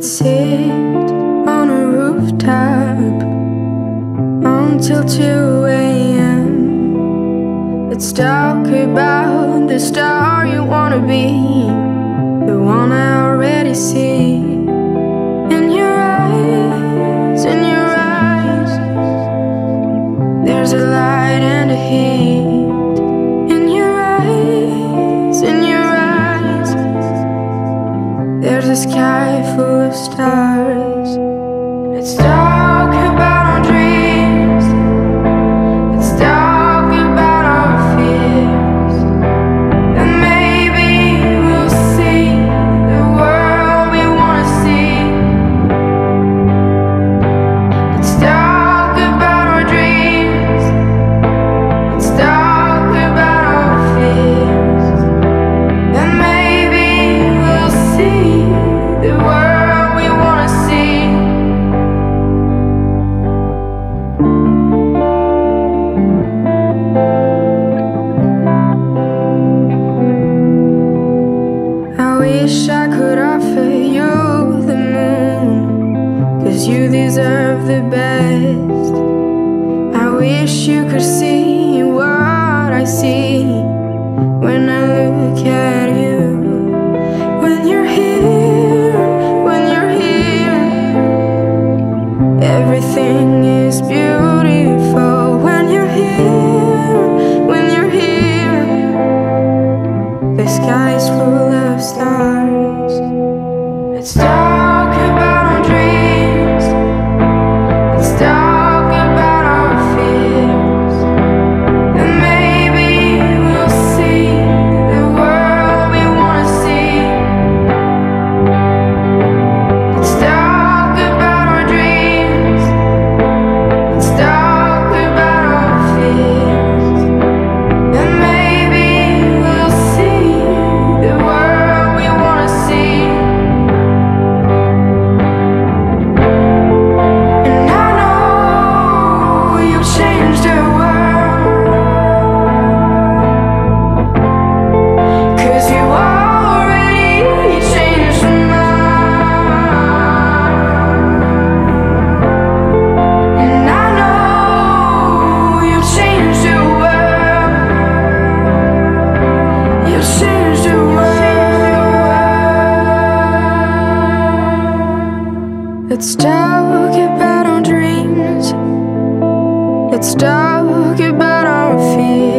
Let's sit on a rooftop until 2 a.m. Let's talk about the star you wanna be, the one I already see. In your eyes, there's a light and a heat. In your eyes, there's a sky full of stars. Let's talk about our dreams. Let's talk about our fears. And maybe we'll see the world we wanna see. Let's talk about our dreams. Let's talk about our fears. And maybe we'll see the world we wanna see. I wish I could offer you the moon, 'cause you deserve the best. I wish you could see what I see when I look at you. When you're here, everything is beautiful. When you're here, the sky's full of stars. Let's talk about our dreams. Let's talk about our fears. And maybe we'll see the world we wanna see. Let's talk about our dreams. Let's talk about our fears. And maybe we'll see the world we wanna see. And I know you'll change the world, 'cause you already changed mine. And I know you'll change the world. You'll change the world. Let's talk about our dreams. Let's talk about our fears.